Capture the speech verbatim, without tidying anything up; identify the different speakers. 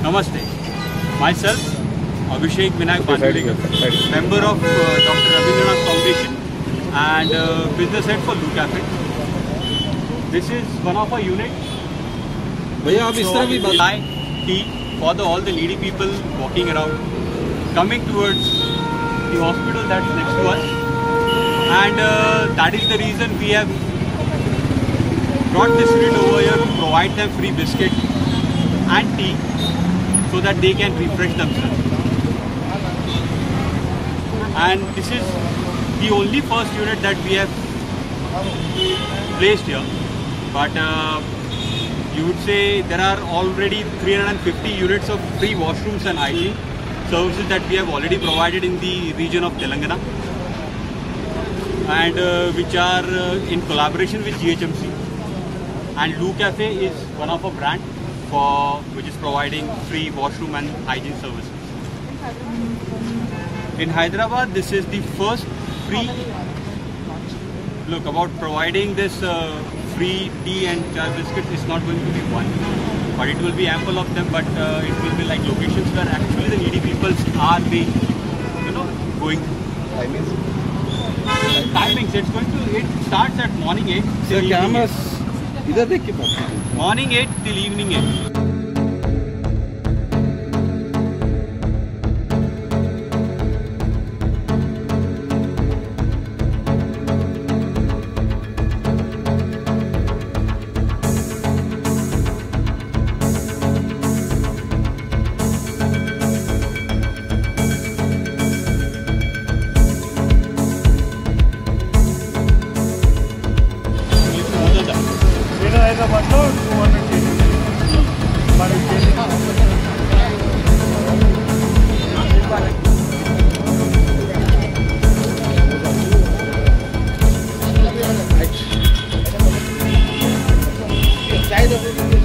Speaker 1: Namaste. Myself, Abhishek Vinayak Pandurega, member of uh, Doctor Rabindranath Foundation and uh, business head for Lou Cafe. This is one of our units.
Speaker 2: भैया आप इस तरह भी
Speaker 1: buy tea for the, all the needy people walking around, coming towards the hospital that is next to us, and uh, that is the reason we have brought this unit over here to provide them free biscuit and tea so that they can refresh themselves. And this is the only first unit that we have placed here, but uh, you would say there are already three hundred fifty units of free washrooms and hygiene services that we have already provided in the region of Telangana, and uh, which are uh, in collaboration with G H M C. And Lou Cafe is one of our brand for which is providing free washroom and hygiene services. In Hyderabad, this is the first free look about providing this uh, free tea and chai biscuit. Is not going to be one, but it will be ample of them. But uh, it will be like locations where actually the needy people are being, you know, going.
Speaker 2: Timings.
Speaker 1: Timings. It's going to. It starts at morning eight.
Speaker 2: Sir, cameras. इधर देख के बात
Speaker 1: morning eight till evening eight.
Speaker 3: Side of it.